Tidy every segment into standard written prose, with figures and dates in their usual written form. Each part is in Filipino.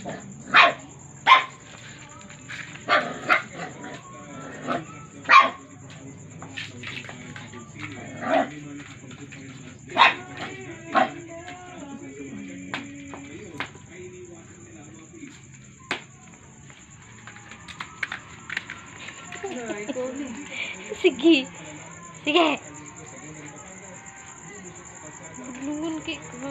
Sige. Sige. Lungun kay ko.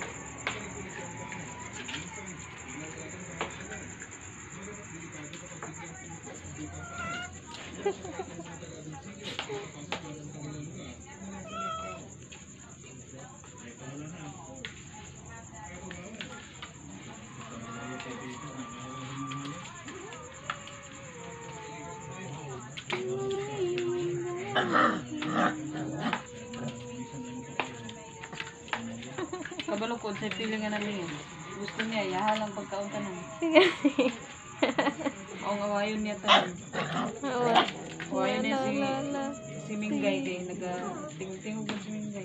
Kabalukod sa pilingan namin. Gusto niya, yahalang pagkaunta na. Oo nga, wayon niya tayo. Wayon niya si Minggay kay nag-tingog mo si Minggay.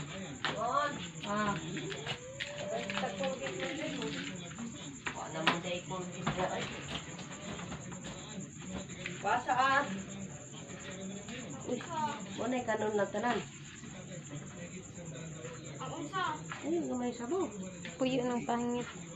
Wala mo dahil kong Minggay. Pasaan? Uy, muna'y kanon na tanan. Ay, gamay sabo. Puyo ng pangit.